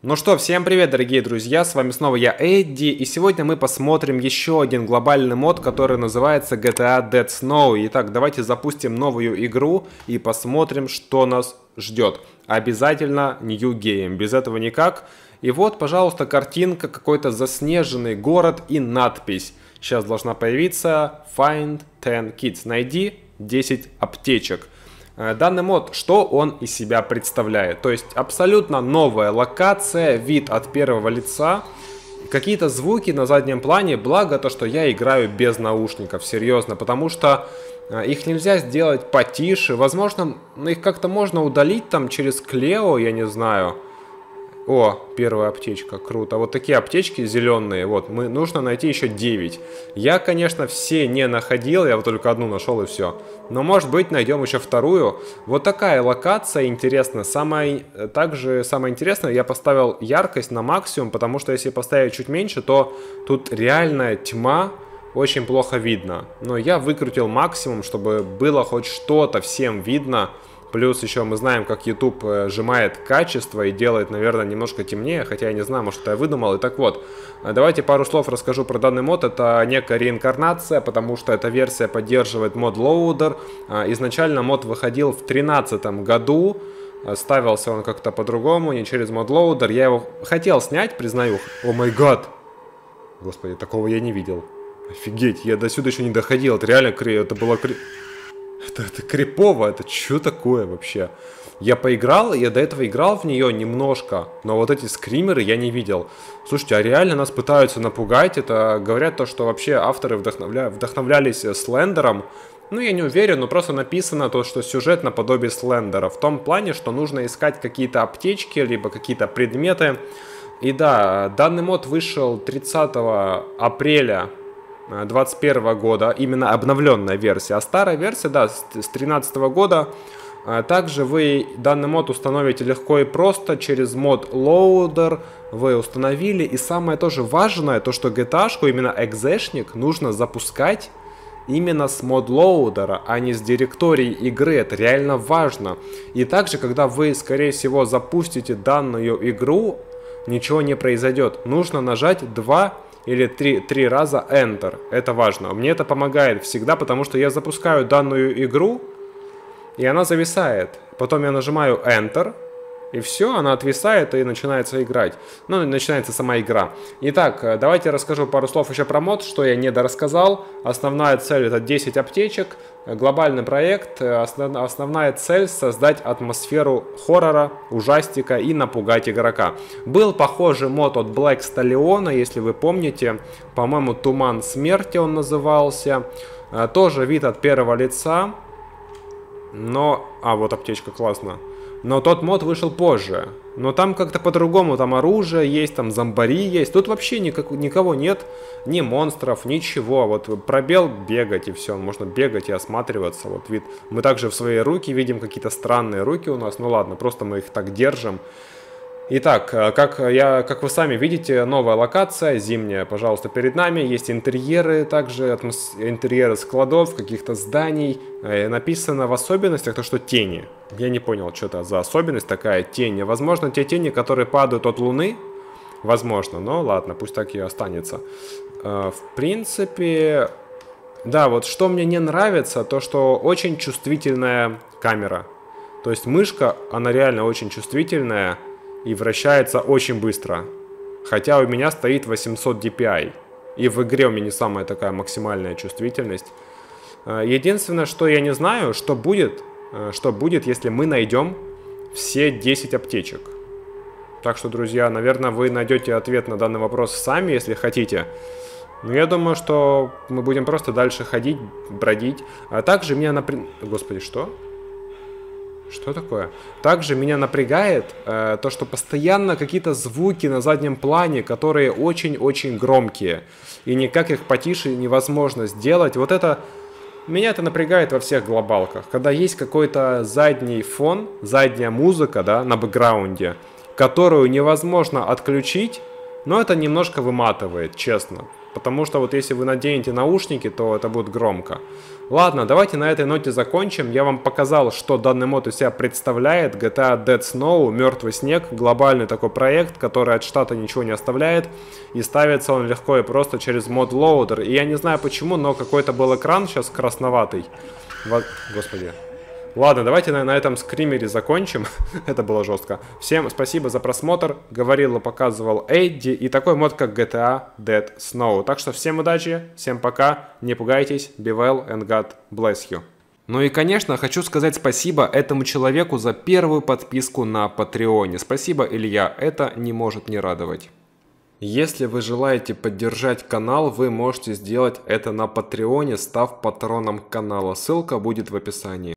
Ну что, всем привет, дорогие друзья, с вами снова я, Эдди, и сегодня мы посмотрим еще один глобальный мод, который называется GTA Dead Snow. Итак, давайте запустим новую игру и посмотрим, что нас ждет. Обязательно New Game, без этого никак. И вот, пожалуйста, картинка, какой-то заснеженный город и надпись. Сейчас должна появиться Find 10 Kids, найди 10 аптечек. Данный мод, что он из себя представляет? То есть абсолютно новая локация, вид от первого лица, какие-то звуки на заднем плане, благо то, что я играю без наушников, серьезно, потому что их нельзя сделать потише, возможно, их как-то можно удалить там через Клео, я не знаю. О, первая аптечка, круто. Вот такие аптечки зеленые, вот, нужно найти еще 9. Я, конечно, все не находил, я вот только одну нашел и все. Но, может быть, найдем еще вторую. Вот такая локация интересная. Также самое интересное, я поставил яркость на максимум, потому что если поставить чуть меньше, то тут реальная тьма, очень плохо видно. Но я выкрутил максимум, чтобы было хоть что-то всем видно. Плюс еще мы знаем, как YouTube сжимает качество и делает, наверное, немножко темнее, хотя я не знаю, может, это я выдумал. Итак, вот, давайте пару слов расскажу про данный мод. Это некая реинкарнация, потому что эта версия поддерживает мод Loader. Изначально мод выходил в 2013 году, ставился он как-то по-другому, не через мод Loader. Я его хотел снять, признаю. О май гад! Господи, такого я не видел. Офигеть, я до сюда еще не доходил. Это реально это было... Это крипово, это что такое вообще? Я поиграл, я до этого играл в нее немножко, но вот эти скримеры я не видел. Слушайте, а реально нас пытаются напугать, это говорят то, что вообще авторы вдохновлялись Слендером. Ну, я не уверен, но просто написано то, что сюжет наподобие Слендера. В том плане, что нужно искать какие-то аптечки, либо какие-то предметы. И да, данный мод вышел 30 апреля 2021 года, именно обновленная версия, а старая версия, да, с 2013 года. Также вы данный мод установите легко и просто через мод Loader, вы установили, и самое тоже важное, то что GTA-шку, именно экзешник, нужно запускать именно с мод Loader, а не с директории игры, это реально важно. И также, когда вы, скорее всего, запустите данную игру, ничего не произойдет, нужно нажать 2 или 3 раза Enter. Это важно. Мне это помогает всегда, потому что я запускаю данную игру, и она зависает. Потом я нажимаю Enter, и все, она отвисает и начинается играть. Ну, начинается сама игра. Итак, давайте я расскажу пару слов еще про мод, что я недорассказал. Основная цель — это 10 аптечек. Глобальный проект. Основная цель — создать атмосферу хоррора, ужастика и напугать игрока. Был похожий мод от Black Stallion, если вы помните. По-моему, Туман Смерти он назывался. Тоже вид от первого лица. Но... вот аптечка, классно. Но тот мод вышел позже. Но там как-то по-другому, там оружие есть, там зомбари есть. Тут вообще никого нет, ни монстров, ничего. Вот пробел, бегать и все. Можно бегать и осматриваться. Вот вид. Мы также в свои руки видим какие-то странные руки у нас. Ну ладно, просто мы их так держим. Итак, как вы сами видите, новая локация, зимняя, пожалуйста, перед нами. Есть интерьеры, также интерьеры складов, каких-то зданий. Написано в особенностях то, что тени. Я не понял, что это за особенность такая, тени. Возможно, те тени, которые падают от Луны. Возможно, но ладно, пусть так и останется. В принципе, да, вот что мне не нравится, то что очень чувствительная камера. То есть мышка, она реально очень чувствительная. И вращается очень быстро. Хотя у меня стоит 800 DPI. И в игре у меня не самая такая максимальная чувствительность. Единственное, что я не знаю, что будет, если мы найдем все 10 аптечек. Так что, друзья, наверное, вы найдете ответ на данный вопрос сами, если хотите. Но я думаю, что мы будем просто дальше ходить, бродить. А также меня Господи, что? Что такое? Также меня напрягает то, что постоянно какие-то звуки на заднем плане, которые очень-очень громкие. И никак их потише невозможно сделать. Вот это... Меня это напрягает во всех глобалках. Когда есть какой-то задний фон, задняя музыка, да, на бэкграунде, которую невозможно отключить, но это немножко выматывает, честно. потому что вот если вы наденете наушники, то это будет громко. Ладно, давайте на этой ноте закончим. Я вам показал, что данный мод из себя представляет. GTA Dead Snow, мертвый снег, глобальный такой проект, который от штата ничего не оставляет. И ставится он легко и просто через мод Loader. И я не знаю почему, но какой-то был экран сейчас красноватый. Господи. Ладно, давайте на этом скримере закончим. Это было жестко. Всем спасибо за просмотр. Говорил и показывал Эдди. И такой мод, как GTA Dead Snow. Так что всем удачи, всем пока. Не пугайтесь. Be well and God bless you. Ну и, конечно, хочу сказать спасибо этому человеку за первую подписку на Патреоне. Спасибо, Илья. Это не может не радовать. Если вы желаете поддержать канал, вы можете сделать это на Патреоне, став патроном канала. Ссылка будет в описании.